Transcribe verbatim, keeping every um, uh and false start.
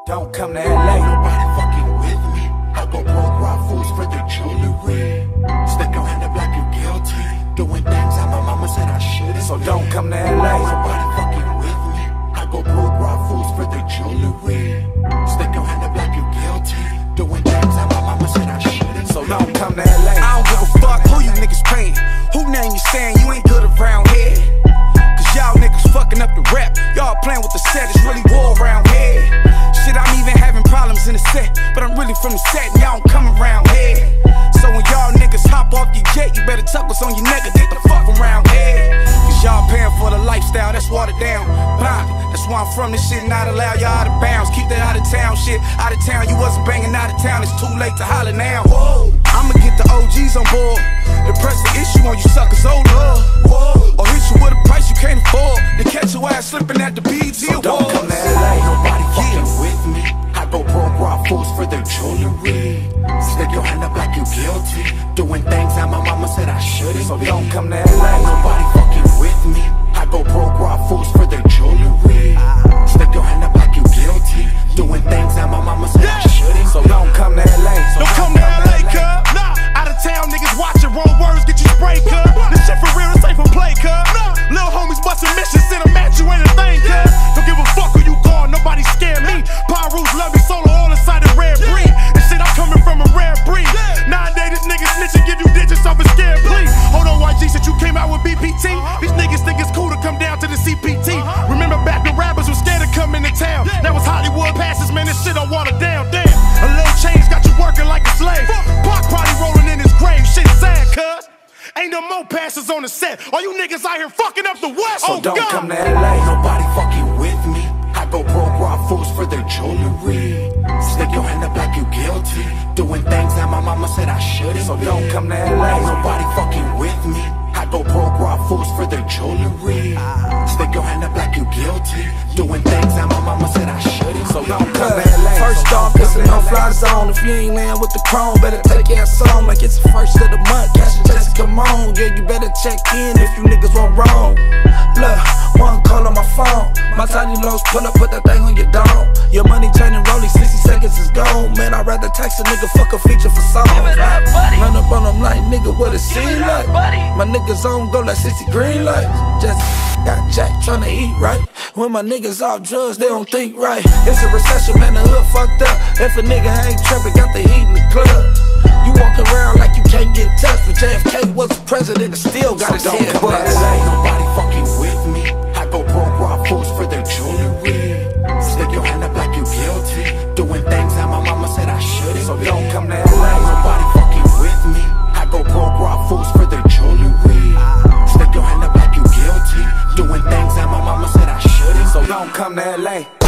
Don't come to L A. Nobody fucking with me. I go broke raw fools for the jewelry. Stick your hand up like you guilty. Doing things that my mama said I shouldn't. So don't come to L A. Nobody fucking with me. I go broke raw fools for the jewelry. Stick your hand up like you guilty. Doing things that my mama said I shouldn't. So don't come to L A. I don't give a fuck who you niggas paying. Who name you saying you ain't good around here? Cause y'all niggas fucking up the rap. Y'all playing with the set, it's really war around here. Shit, I'm even having problems in the set, but I'm really from the set and y'all don't come around here. So when y'all niggas hop off your jet, you better tuck what's on your neck and get the fuck around here. Cause y'all paying for the lifestyle, that's watered down. Blind, that's why I'm from, this shit not allowed, y'all out of bounds. Keep that out of town shit, out of town, you wasn't banging out of town, it's too late to holler now. Whoa. I'ma get the O Gs on board, and press the issue on you suckers, oh lord. Whoa. Or hit you with a price you can't afford, to catch your ass slipping at the B E T So don't come to L A. Nobody fucking with me. I go broke raw fools for the jewelry. Stick your hand up like you guilty. Doing things that my mama said I shouldn't. So don't come to L A. Nobody fucking with me. I go broke raw fools for the jewelry. Stick your hand up like you guilty. Doing things that my mama said I shouldn't. So don't come to L A. So Don't come to L A, cuz. Nah, out of town niggas watching, wrong words get you sprayed, cuz. This shit for real, this ain't for play, cuz. Little homies bustin' missions, send them at you, ain't a thing, cuz. Don't give a fuck who you call, nobody scare me. Pyrus love me, solo all inside a rare breed. This shit, I'm coming from a rare breed. Nowadays, this nigga snitching, give you digits off a scared plea. Hold on, Y G, since you came out with B P T, these niggas think it's cool to come down to the C P T. Remember back when rappers were scared to come into town? Now it's Hollywood passes, man, this shit don't water down, damn. A little change got you working like a slave. Pac probably rolling in his grave, shit sad, cuz. Ain't no more passes on the set. All you niggas out here fucking up the West. So oh don't God. come to L A. Nobody fucking with me. I go broke raw fools for the jewelry. Stick your hand up like you guilty. Doing things that my mama said I shouldn't. So don't come to L A. Nobody fucking with me. I go broke raw fools for the jewelry. Stick your hand up like you guilty. Doing things that my mama said I shouldn't. So don't come to L A. First off, it's a no-fly zone. If you ain't laying with the chrome, better take your ass on like it's the first of the month. Cash and Jesse, come on. Yeah, you better check in if you niggas went wrong. Look, one call on my phone. My tiny lows pull up, put that thing on your dome. Your money turning rolling, sixty seconds is gone. Man, I'd rather text a nigga, fuck a feature for song. Run up on them like, nigga, what it seem like? My niggas on go like sixty green lights. Just got jack tryna eat right. When my niggas off drugs, they don't think right. It's a recession, man, the hood fucked up. If a nigga ain't trippin', got the heat in the club. You walk around like you can't get touched, but J F K was the president and still got his So don't head come to bust. L A. Nobody fucking with me. I go broke raw fools for the jewelry. Stick your hand up like you guilty. Doing things that my mama said I shouldn't. So don't come to L A. Nobody fucking with me. I go broke raw fools for the jewelry. Stick your hand up like you guilty. Doing things that my mama said I shouldn't. So don't come to L A.